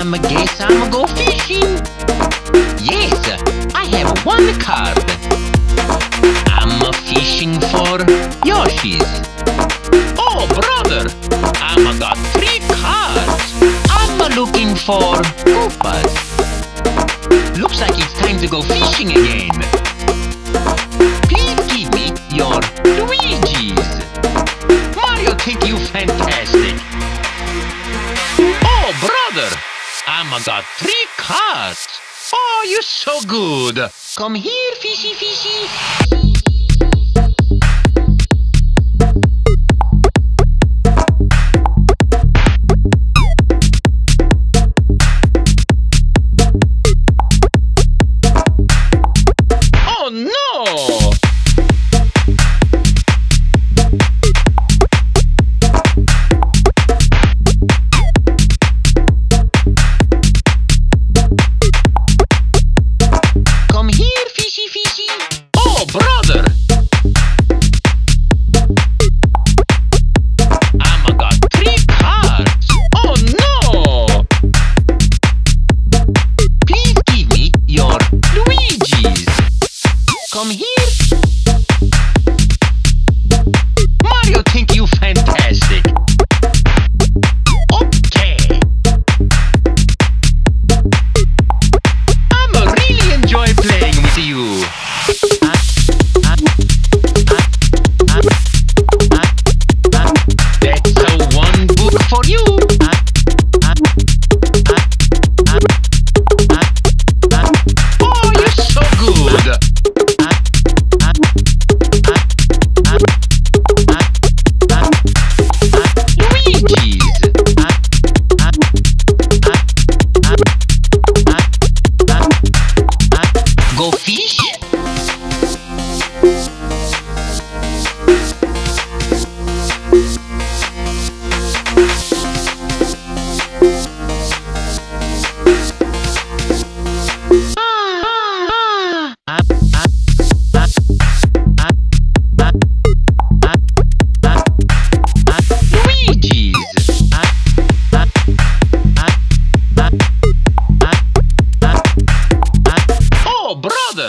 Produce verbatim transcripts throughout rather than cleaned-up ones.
I'ma guess I'ma go fishing. Yes, I have one card. I'm a fishing for Yoshis. Oh, brother, I'm got three cards. I'm a looking for Koopas. Looks like it's time to go fishing again. Please give me your Luigi's. Mario think you fantastic. Oh, brother, I'm got three cards. Oh, you're so good. Come here, fishy fishy. Oh no! Come here, fishy fishy. Oh, brother! I'ma got three cards. Oh no! Please give me your Luigi's. Come here. Mario think you fantastic. Okay. I'ma really enjoy playing with you. That's a one book for you. Oh, you're so good. Luigi's. Go fish? Luigi's. Oh, brother!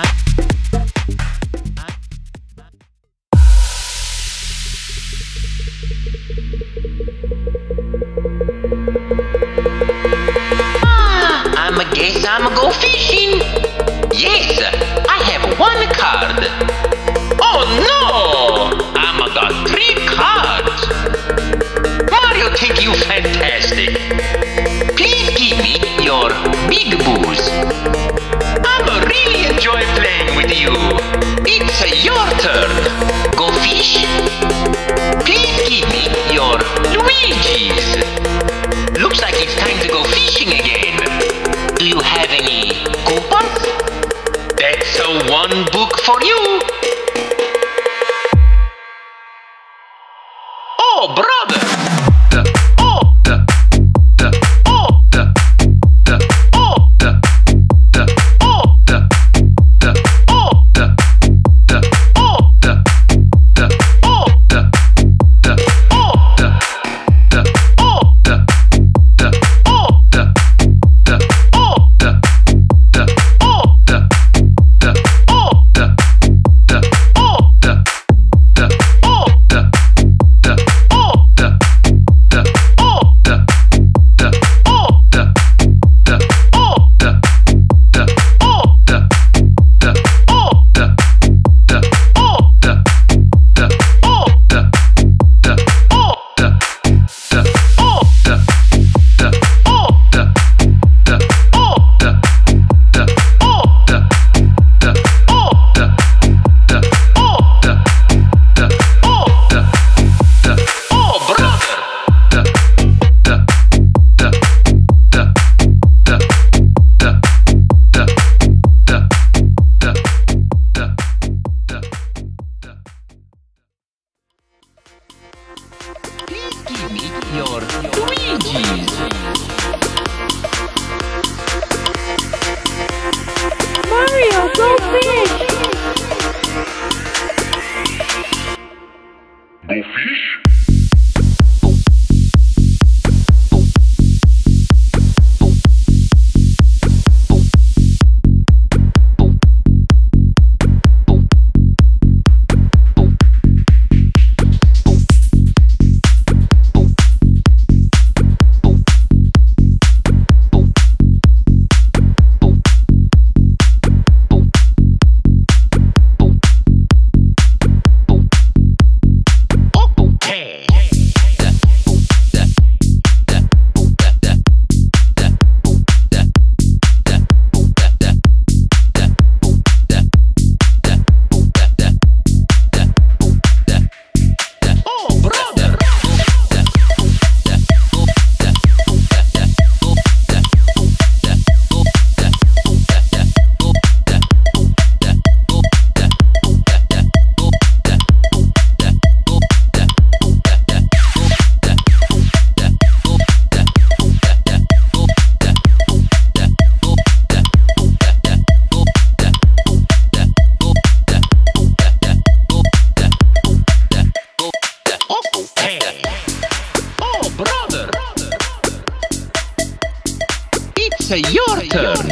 I'ma guess I'ma go fishing. Yes, I have one card. Oh no! I'ma got three cards. Mario think you fantastic. Please give me your big booze. I'ma really enjoy playing with you. It's your turn. Go fish. Please give me your Luigi's. Looks like it's time to go fishing again. Do you have any coupons? That's a one book for you. Oh, brother! The, oh, the, the, oh, the, the, oh, the, the, oh, the, the, oh, the, the, oh, the, the, oh, the, the, oh, the, the, oh, the, the, oh, the, the, oh, the, the, oh, the, the, oh, the, the, It's uh, your turn.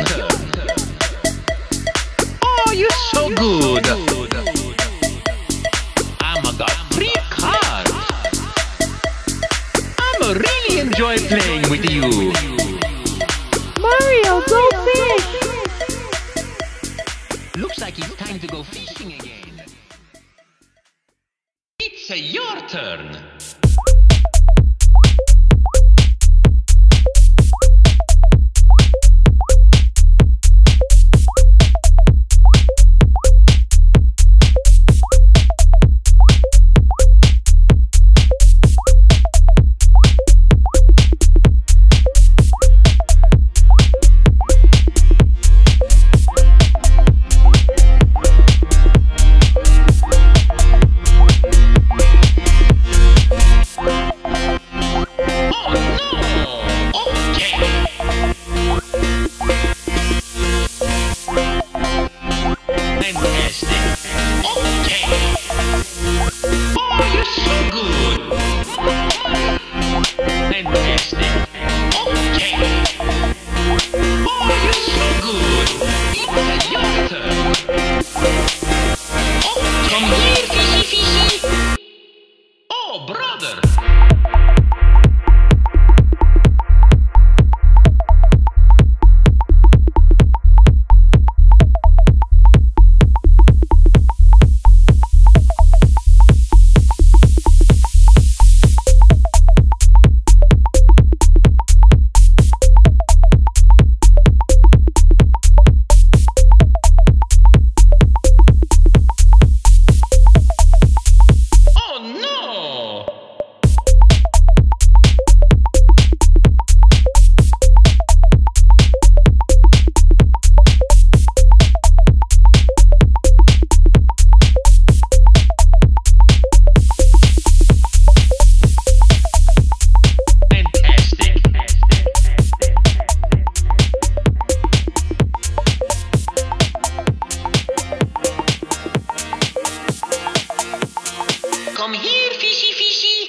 Oh, you're so good. I'm got three cards. I'm really enjoy playing with you. Mario, go fish! Looks like it's time to go fishing again. It's uh, your turn. Come here, fishy, fishy.